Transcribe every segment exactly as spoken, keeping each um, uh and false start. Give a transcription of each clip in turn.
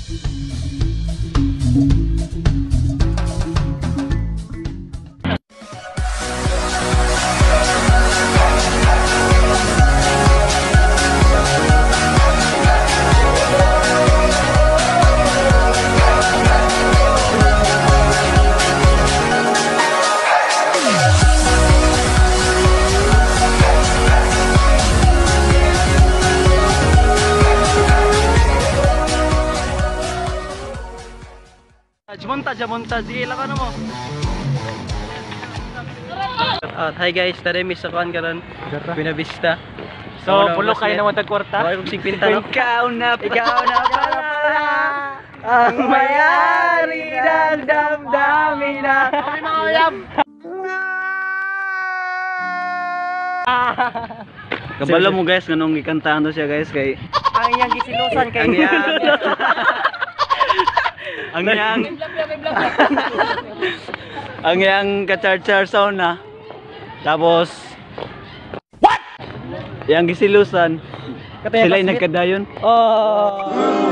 Montage, montage. Sige, lakan mo. At hi guys, tara miss sa kuan karon. Buena Vista. So, pulo kayo naman tagkwarta. Ay, kung sigpinta no. Ikaw na, ikaw na pala. Ang mayari ng damdamin na. Okay mga uyab. Kabalo mo guys, kanong ikantahan to siya guys kay Ang iyang gisilusan kay ang yang ang yang ang yang ka-char-char sound na. Tapos what? Yang gisilusan. Sila yung nagkadayon. Oh.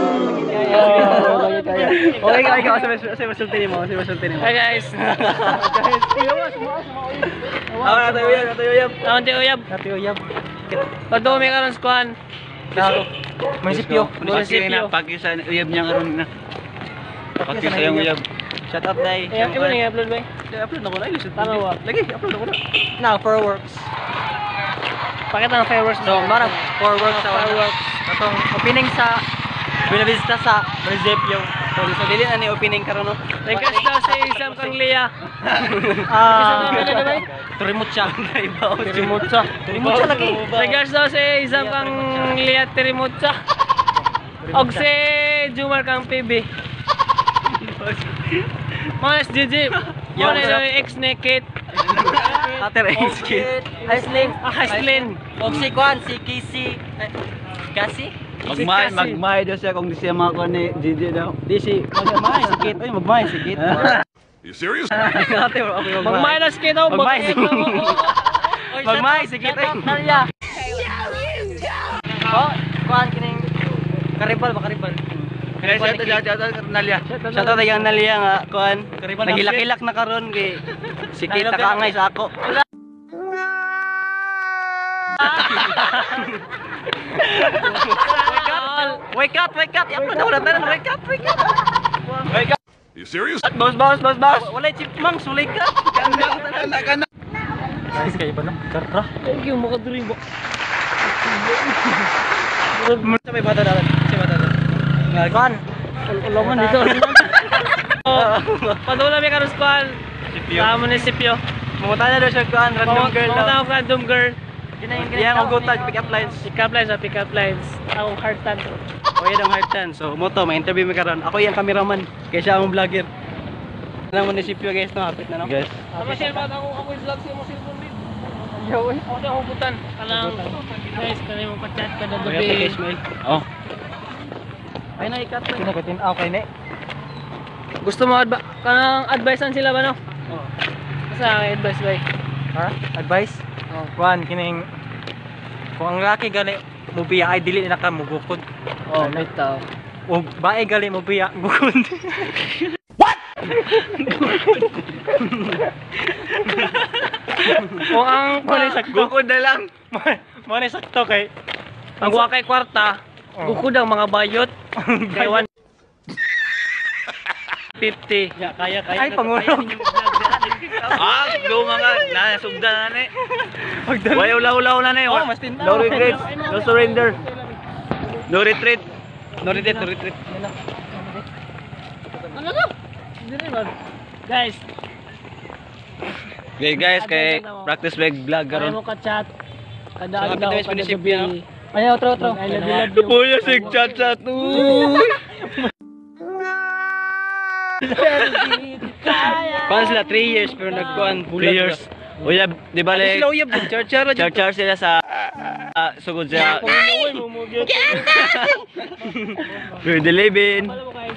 Okay, okay, okay. Kasi masultin mo, kasi masultin mo. Hi guys. Awan natin uyab, natin uyab. Awan ti uyab. Natin uyab. Padumi karon sa kuan. Munisipyo. Munisipyo. Pakisan uyab niya karon na. Pakisan yung uyab. Shut up, Day. Eh, kimo nang i-upload ba? I-upload na ko na. Ilusot. Tama ba? Lagi, upload na ko na. Now, fireworks. Pakita ng fireworks. So, marang fireworks sa fireworks. Atong opening sa Buena Vista sa Munisipyo. So, so dili na ni opening karon no. Regards daw sa isang kang Lia. Ah, Tirimutsa. Tirimutsa. Tirimutsa. Tirimutsa lagi. Regards daw sa isang kang Lia Tirimutsa. Og si Jumar kang P B. Mas J J. Yo na ex naked. Ater ex-kid. Aislin, Aislin. Og si Kwan, si Casey. Kasi? Magmay, magmay daw siya kung di siya makakuha ni J J daw. Di si, magmay, sikit. Ay, magmay, sikit. You serious? Magmay na sikit daw. Magmay, sikit. Magmay, sikit. Nalia. Oh, Kwan kining karibal ba karibal? Kaya siya siya siya Nalia. Siya ta yang Nalia nga kuan. Nagilak-ilak na karon kay sikit ta kaangay sa ako. Wake up, wake up. Ya pala wala tanan wake up, wake up. Wake up. You serious? Boss, boss, boss, boss. Wala chipmunk, sulig ka. Kana kana. Guys, kayo ba no? Tara. Thank you mo kadiri ba. Sa may bata dalan. Sa bata dalan. Kan. Ulaman dito. Padula mi karon squad. Sa munisipyo. Mamuta na daw siya kuan random girl daw. Mamuta random girl. Yang og gutag pick up lines. Pick up lines, pick up lines. Ako hard tan. O yan ang hard tan. So moto, may interview mi karon. Ako yung cameraman. Kaya siya ang vlogger. Nang munisipyo guys, no, hapit na no. Guys. Tama siya ba ako ako vlog sa mo cellphone din. Ayaw eh. Ako sa hubutan. Kanang guys, kanay mo pa-chat kada gabi. Oh. Ay na ikat. Kinabitin okay na. Gusto mo adba kanang advicean sila ba no? Oh. Sa advice ba? Ha? Advice? Oh. Kuan kining kung ang laki gali mo biya ay dili na ka mugukod. Oh, may tao. O bae gali mo biya gukod. Kung ang Muna sa gukod na lang. Muna sakto kay ang wa kay kwarta, gukod ang mga bayot. Kay one fifty. Ya kaya kaya. Ay pangurog. Ah, go mga na sugda na ni. Way ulaw-ulaw na ni. Oh, mas tindaw. No regrets, no surrender. No retreat. No retreat, no retreat. Ano to? Dili ba? Guys, Okay guys, kay practice bag vlog kaya karon. mo ka-chat. Kada Sa adlaw, kapitbahay kada munisipyo, no? gabi. Ay, otro, otro. I love you, love you. Puya sig chat chat. Paano sila three years pero nagkuan three years. Uyab, di ba le? Sila uyab din char-char char sila sa uh, sugod sa Grade eleven. Kapala mo guys.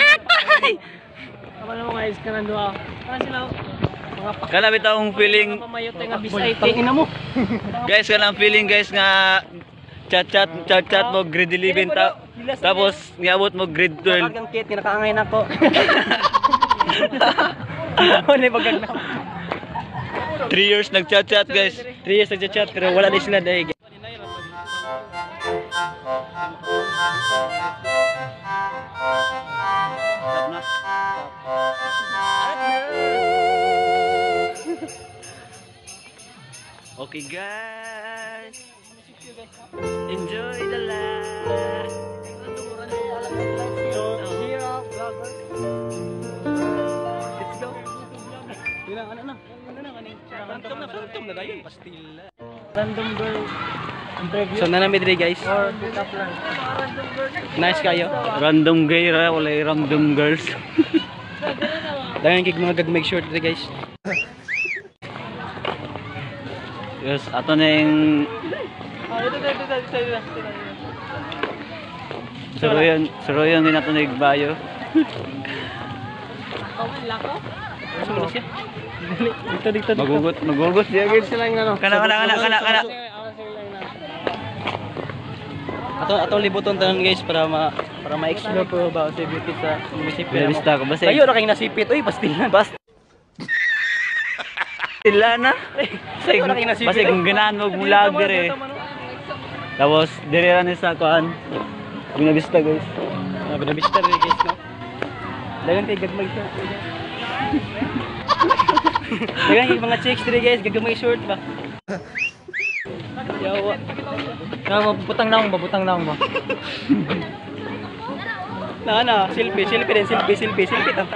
Kapala mo guys, kanan doa. Kanan sila. Mga pak. Kana bitong feeling Mga pamayote nga bisayte. Ina mo. guys, kana feeling guys nga chat chat chat chat mo grade eleven ta Tapos niabot mo grade twelve. Kagang kit nga nakaangay na ko. Ano bagag na. three years nagchat-chat guys. three years nagchat pero wala din sila dahil. Okay guys, enjoy the life. Let's go. Ano na? Ano na kaning? Phantom na, phantom na dayon pastila. Random girl interview. So na namin diri guys. Or pick up line. Nice kayo. Random gay ra, wala random girls. Dagan kig mga gag make sure diri guys. Yes, ato na yung Ah, ito ito ito ito ito. suruyan, suruyan din nato na igbayo. Kawan lako. Sulo siya. Dito dito. Magugot, magugot siya guys. Sila yung ano. Kana kana kana kana kana. Ato ato libuton tanan guys para ma para ma-explore po ba sa beauty sa munisipyo. Bista ko basta. Kayo ra kay nasipit oy pastilan. Basta sila na. Say Wala kayo nasipit. basta kung ganahan mo vlogger eh. Tapos dire ra ni sa kuan. Binabista guys. Ah, binabista rin guys no. Dagan kay gagmay siya. Dagan kay mga chicks diri guys gagmay short ba. Yawa. Na mabutang naong babutang naong mo. Na na, selfie, selfie din, selfie, selfie, selfie ta.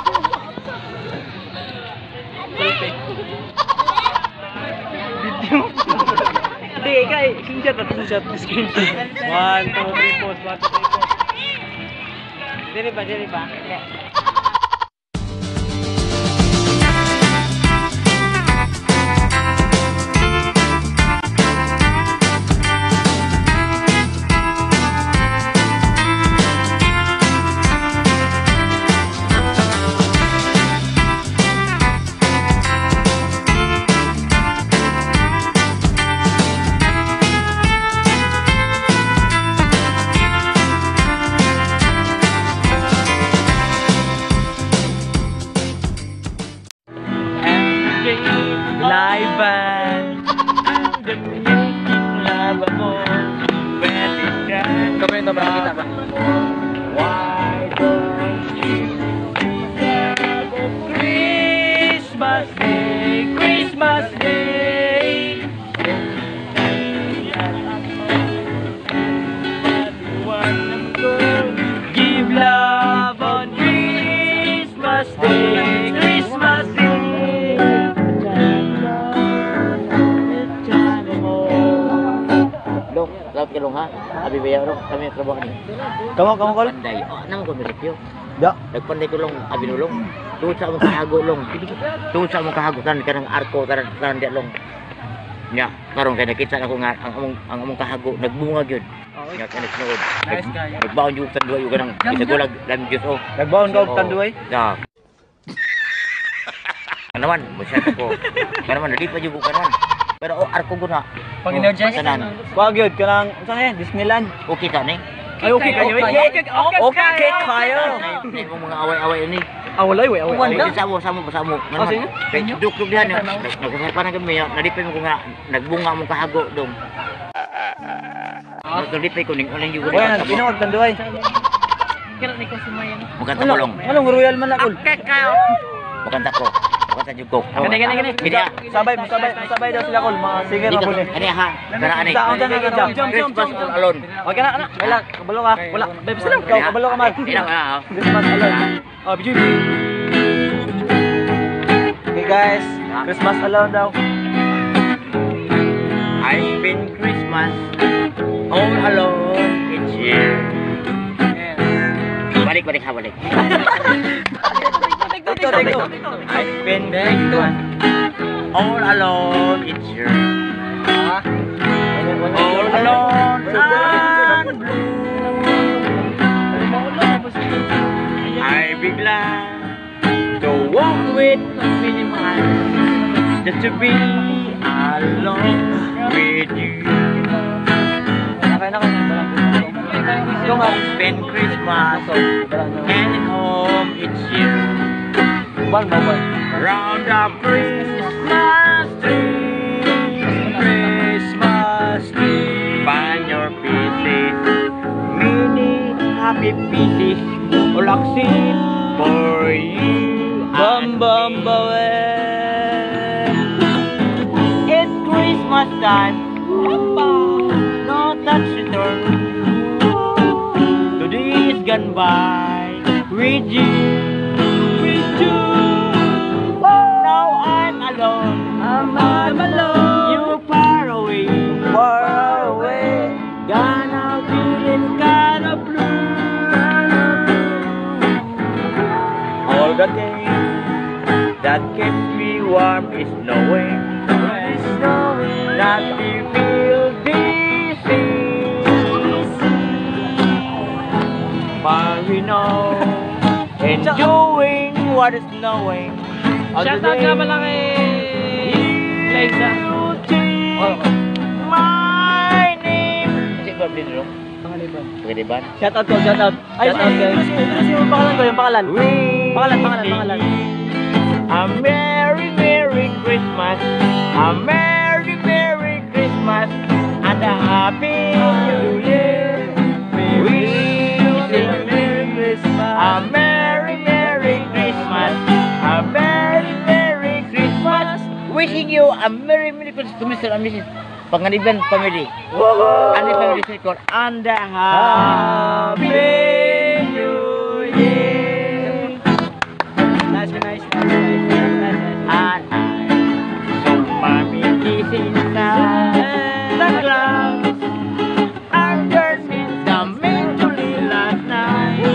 Selfie. Video. Hindi, kay screenshot at screenshot, screenshot. One, two, three, pause, one, two, three, pause. Diri ba, diri ba? Live band. Lava mo. Pwede ka. Kamay na ba kita ba? Why don't you have a Christmas Day, Christmas Day? Give love on Christmas Day, Christmas Day. Dong, salamat ka long ha. Abi baya dong, kami trabaho ni. Kamu kamu kol? Panday. Nang ko munisipyo. Da. Nagpanday ko long abi nulong. Tuod sa among kahago long. Tuod sa among kahago tan kanang arko taran taran dia long. Nya, karon kay nakita ako nga ang among ang among kahago nagbunga gyud. Nya kanang sunod. Nagbaon jud sa duwa yung kanang isagulag lam jud oh. Nagbaon ka og tanduay? Ya. Kanaman, masya ko. Kanaman dili pa jud ko kanaman. Pero oh, arko ko na. Pang-energize Tanan. Wag yun, kanang, saan yan? Disneyland? Okay ka ni? Ay, okay kayo. Okay, okay, Okay kayo. Ay, kung mga away-away ini. Awalay, way, awalay. Ay, sa mo, sa mo, sa mo. Oh, sige. Kay duk-duk dihan. Nagkasapa na kami, nadipay mo ko nga nagbunga mo kahago dong. Nagdipay ko ning uling yung Wala na, pinawag tanduay. Kira ni ko sumayan. Bukan tabolong. Anong royal man ako? Bukan tako. Bukan tajuk kok. Gani, gani, gani. Kini ah. Sabay, sabay, sabay daw sila kol, mga singer na Dito, muli. ani ha. Kana ani. Saan dyan, jump, jump, jump, Christmas jump. alone. Wag ka na, anak. Wala, kabalo ka. Wala, babe, sila. Ikaw, kabalo ka man. Ina ha. Christmas alone. Oh, bijou. Okay guys, Christmas alone daw. I spend Christmas all alone each year. Balik, balik ha, balik. Dito, dito. I spend Christmas all alone each year. All alone and blue. I be glad to walk with me just to be alone with you. Kaya na kami. spend Christmas and home each year. Ban ba ban? Round the Christmas tree, Christmas tree. find your pieces, many happy pieces, Olaxin for you. Bam bam bawe. It's Christmas time, no touch return. Today is gone by with you, with you. Now I'm alone, I'm, I'm alone. you far away, Far away. gone out feeling kind of blue. All the things that keeps me warm is knowing that we feel this but we know enjoying what is knowing. Shout out nga pala kay Liza. My name. Kasi ba bidro? Pangaliban. Pagkadiban? Shout out ko, shout out. Ay, Shout out, guys. Ito yung pangalan ko, yung pangalan. Pangalan, pangalan, pangalan. A Merry Merry Christmas, a Merry Merry Christmas, and a Happy New Year. We sing Merry Christmas. a Merry Merry Christmas, a Merry Merry Christmas. Wishing you a Merry Merry Christmas to Mister and Missus Pangaliban family. And the family circle and a Happy New Year. Nice, nice, nice, nice, nice, nice. And I saw mommy kissing Santa Claus underneath the maple last night.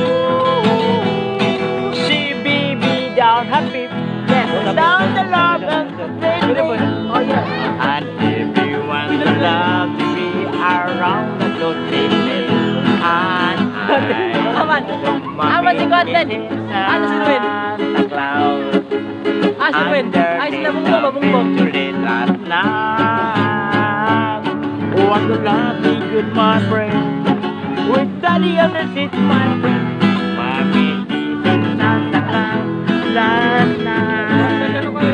She beat me down happy, yes, down the love and the Beautiful. Oh, yeah. and everyone loved to be around the table. And Aman. I Aman si Content. Ano si Ruben? Santa Claus. Ah, si Ruben. Ay, sila bungbong, bungbong. Last night, what a lovely good my friend, with daddy on the seat, my friend, mommy teasing Santa Claus last night.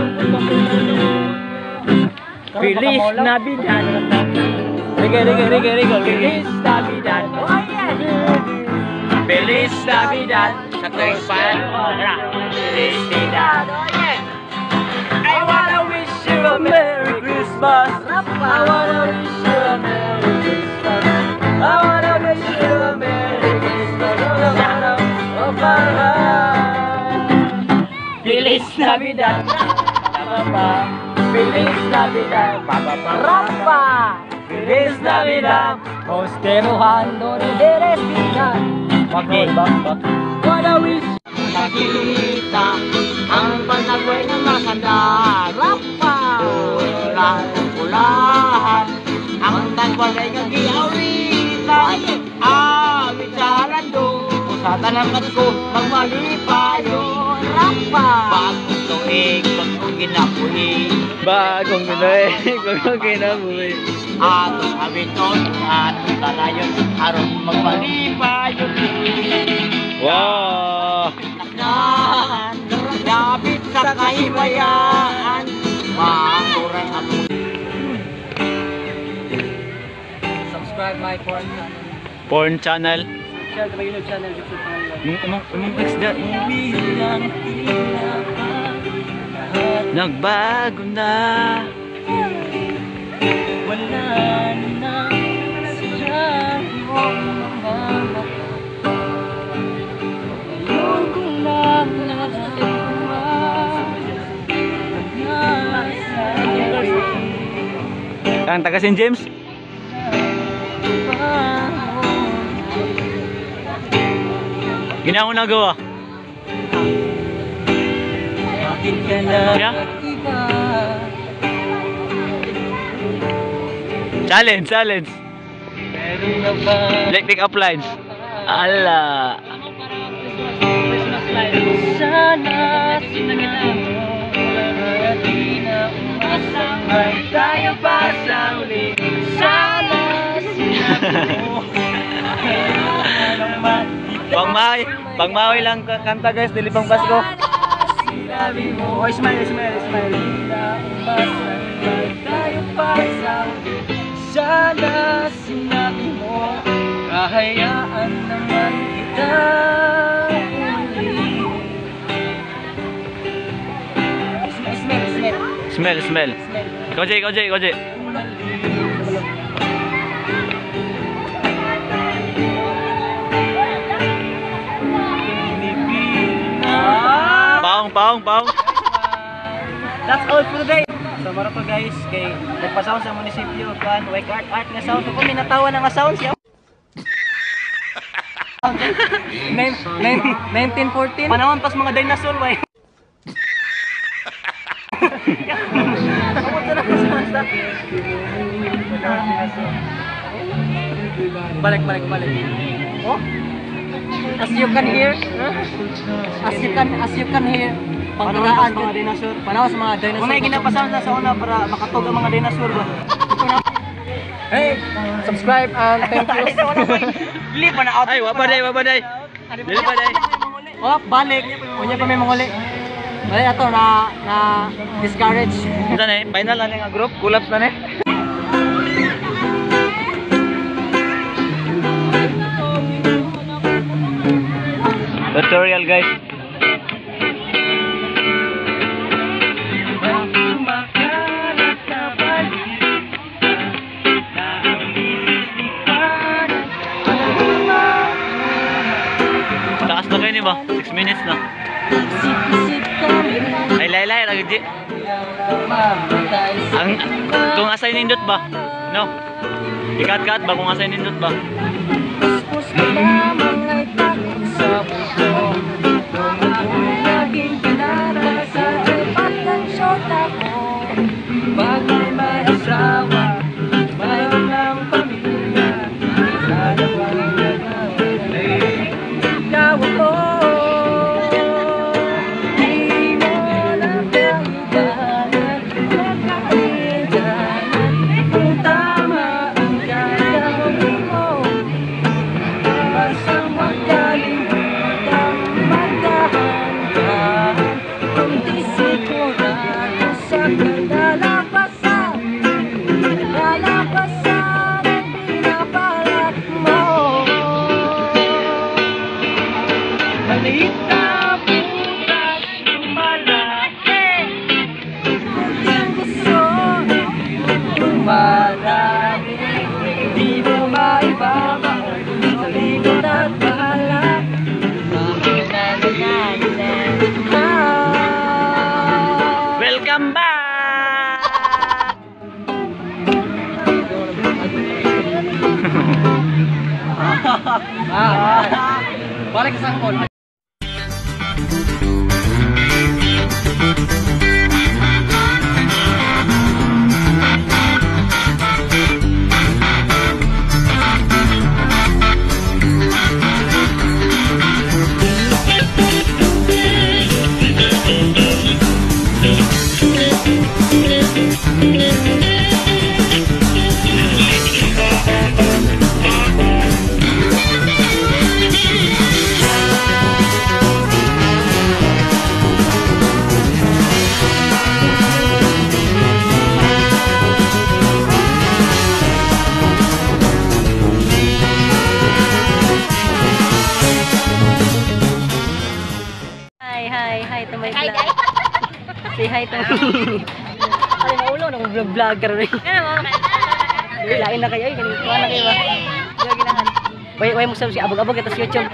Feliz Navidad, Rige, rige, rige, rige. Feliz Navidad, oh yes, Feliz Navidad, sa Christmas, Feliz Navidad, oh yes. I wanna wish you a Merry Christmas. I wanna wish you a Merry Christmas. I wanna wish you a Merry Christmas. From the bottom of my heart. Feliz Navidad. Rapa. Feliz Navidad. Rapa. Feliz Navidad. Posteruhando ni Teresina. Okay. Wanna wish. Nakita ang panagway ng masanda. Rapa. Ulan-ulahan. Ang tagwalay ng giawita. Awit sa rando. Sa talamat ko magmalipayo. Rapa. Bagong tuig, bagong ginapuhi. Bagong ginaig, bagong kinabuhi. Atong abiton at kalayon aron magmalipayo. Wow! Takdahan, labit sa kahimayaan, makuray ang Subscribe my porn channel. Porn channel. Share to my YouTube channel. YouTube channel. Umang umang extra. Nagbago na. Wala na sila mo. Ayoko lang Kang taga Saint James? Ginawa na gawa. Bakit ka na Yeah. iba? Challenge, challenge. Meron na ba? Like pick up lines. Ala. Christmas lights. Sana sinabi mo na di na umasang may tayo pa sa uli. Sana sinabi mo Pangmawi, pangmawi lang ka- kanta guys, dili pang Pasko. Sinabi mo, oh, smile, smile, smile. Na umasan ba tayo pa sa sana sinabi mo, kahayaan naman kita uli. Smile, smile, smile. Smell, smell. Ikaw, Jay, ikaw, Jay, ikaw, Jay. Paong, paong, paong. That's all for today. So mara to guys, kay nagpa-sound sa munisipyo kan wake art art nga sound. Kung minatawa na nga sound siya. nineteen fourteen panahon pas mga dinosaur way. Balik balik balik. Oh? As you can hear, as you can as you can hear, pangkaraan mga dinosaur. Panahon sa mga dinosaur. Kung may ginapasound na sa una para makatog ang mga dinosaur ba. Hey, subscribe and thank you. Dili pa na out. Ay, wapa day, wapa day. Dili pa day. Oh, balik. Unya pa may manguli. Balik ato na na discourage. Ito na eh, final na nga group, collapse na eh. Tutorial guys. Taas na kayo ni ba? six minutes na. Ay laylay lagi di. Ang kung asay nindot ba? No. Ikat-kat ba kung asay nindot ba? Puspos ko lamang ay takot sa puso. Naging pinara sa ipat ng syota ko. Bagay may asawa, mayroon ng pamilya. Sana bang nagawin ikaw ako. Di mo na kailangan magkaidanan. Kung tama ang gagawin mo, basta magkalimutan magdahan-dahan. Kung di sigurado sa kadalapasan, kadalapasan ang pinapalat mo. Maliit na butas lumalaki, kung gusto lumalaki, di mo maibabaw sa likod at bahala. Welcome back! Ah, balik sa sangkol. Hi, hi, hi to my vlog. Say hi to Ay, maulo na vlog vlogger rin. Lain na kayo, ay, ganito na kayo ba? Diyo ginahan. Way, way mo sa si abog-abog ito sa YouTube.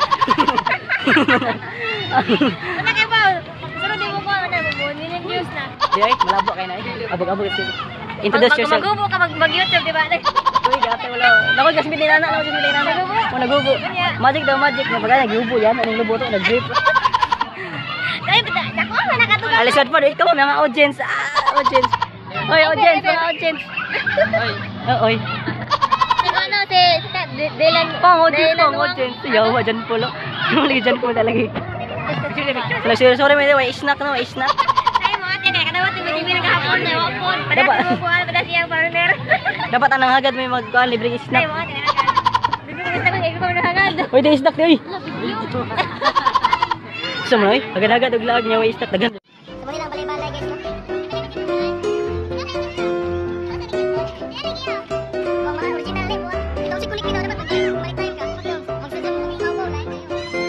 Ano kayo ba? Pero di mo ko ano, million views na. Di ay, malabo kayo na eh. Abog-abog ito. Introduce yourself. Mag-gubo ka mag-YouTube, di ba? Uy, gata wala. Naku, gas bilinana, naku, gas bilinana. Mo nagubo. Magic daw, magic. Nabaga, nagubo yan. Anong lubo to? Nag-drip. Ay, ako na nakatugan. Alisod po, ito mga audience. Ah, audience. Oy, audience, mga audience. Oy. Oh, oy. Ano si si Dylan Pang audience, pang audience. Yawa dyan po lo. Muli dyan po talaga. Sorry, sorry, sorry, may way snack na, way snack. Ay mo ate kay kadawat mo di nagahapon na hapon. Pada mo ko pada siyang partner. Dapat anang hagad may magkuhan libreng Ay snack. mo ate. Bibig ko sa mga ikaw na hangad. Oy, di snack di oy. Gusto mo na eh? Agad-agad og laag niya way istak dagan. Sabay lang balay-balay guys. No? Kung mga original live, ah. Ikaw si kulik daw dapat balik tayo ka. Magsadya mo ng ikaw lain kayo.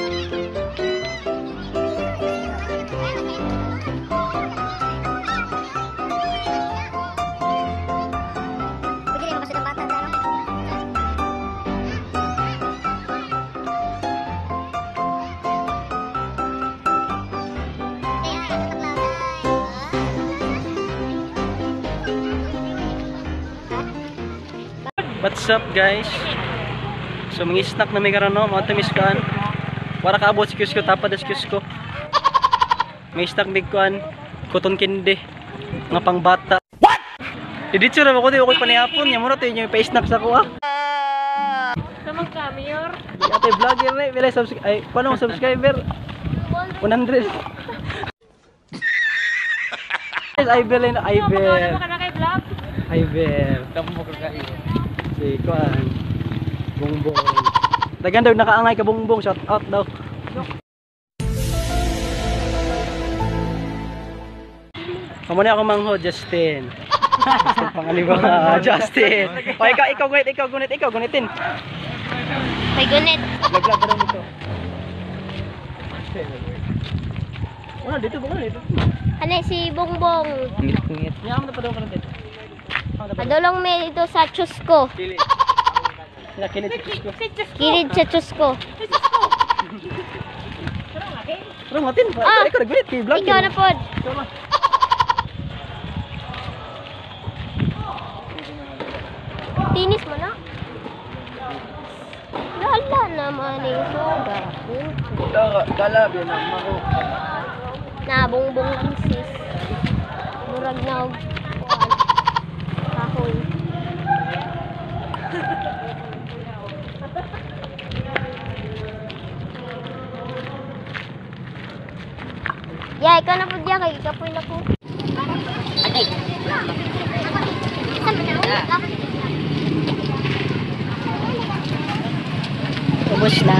Pwede rin makasudang bata dyan, no? What's up guys? So mga snack na may karon no, mga tamis kuan. Wala ka abot si Kyusko tapad as Kyusko. May snack big kuan, cotton candy, nga pang bata. What? Diditso na ako di ako panihapon, nya mura to yung pa-snack sa ko ah. Naman ka, Mayor? Ate vlogger na, wala subscribe ay paano subscriber? one hundred. Iber lang, Iber. Ka na kay vlog? Iber. Tamo mo kayo. Si kuan. Bongbong. Dagan daw nakaangay ka bongbong, shout out daw. Kamu na ako mangho, Justin. Justin pangaliwa ka, Justin. O ikaw, ikaw gunit, ikaw gunit, ikaw gunitin. May gunit. Vlog-vlog ka daw dito. Wala, dito ba dito? Ano si Bongbong? Ngit-ngit. Nyam na pa daw ka natin. Adolong may ito sa Chusco. Dili. Nakinit si Chusco. Kilid sa Chusco. Pero matin, Ah, ikaw nag-gunit kay vlog. Ikaw na pod. Tinis mo na. Lala naman yung soga. Galab yan ang mako. Nabongbong kisis. Murag na og kuwan. Kahoy. Ya, ikaw na po diya kay ikapoy na ko. Okay. Ubus na.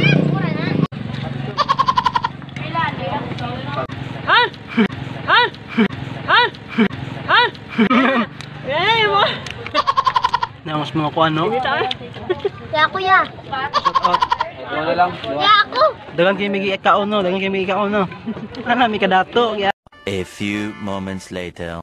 Ha? Ha? Ha? Ha? Eh, mo. Namos mga kuan no. Ya kuya. Shout out. Wala lang. Ya ako. Dagan kay migi ikaon no, dagan kay migi ikaon no. Ana mi kadato ya. A few moments later.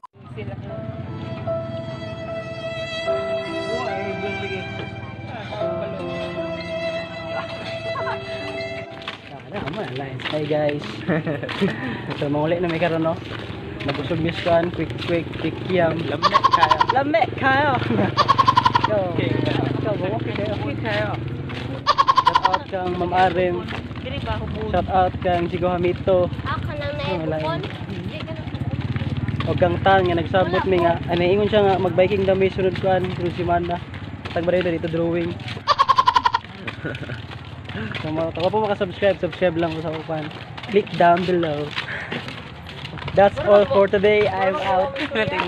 Hi guys. So manguli na may karon no. Nabusog miss kan, quick quick quick yam. Lame kayo. Lame kayo. Yo. Yo, okay kayo. Okay kayo. Shout out kang Ma'am Aren. Shout out kang Jigo Hamito. Ako nang naipupon. O kang Tan nga nagsabot mi nga. Ano ingon siya nga mag-biking daw may sunod kuan sunod semana. Tag ba dito drawing. So, kung po maka-subscribe, subscribe lang po sa upan. Click down below. That's all for today. I'm out.